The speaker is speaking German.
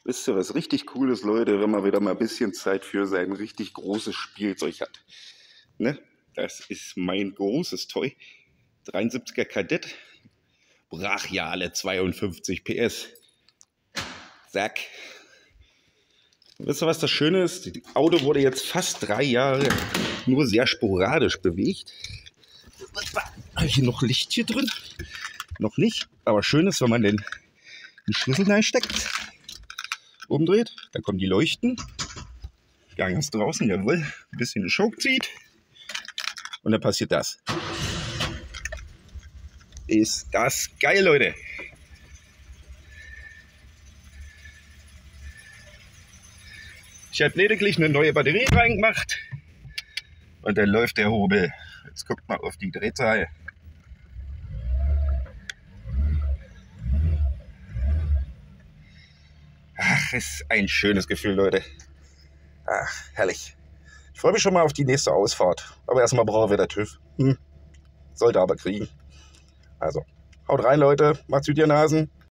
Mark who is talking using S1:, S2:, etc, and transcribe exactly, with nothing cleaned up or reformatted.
S1: Wisst ihr, was richtig cool ist, Leute, wenn man wieder mal ein bisschen Zeit für sein richtig großes Spielzeug hat? Ne? Das ist mein großes Toy. dreiundsiebziger Kadett. Brachiale zweiundfünfzig P S. Zack. Wisst ihr, was das Schöne ist? Das Auto wurde jetzt fast drei Jahre nur sehr sporadisch bewegt. Habe ich hier noch Licht hier drin? Noch nicht. Aber schön ist, wenn man den, den Schlüssel reinsteckt, umdreht, dann kommen die Leuchten. Gang ist draußen, jawohl. Ein bisschen den Schock zieht. Und dann passiert das. Ist das geil, Leute. Ich habe lediglich eine neue Batterie reingemacht. Und dann läuft der Hobel. Jetzt guckt mal auf die Drehzahl. Ach, ist ein schönes Gefühl, Leute. Ach, herrlich. Ich freue mich schon mal auf die nächste Ausfahrt. Aber erstmal brauchen wir der TÜV. Hm. Sollte aber kriegen. Also, haut rein, Leute. Macht's gut, ihr Nasen.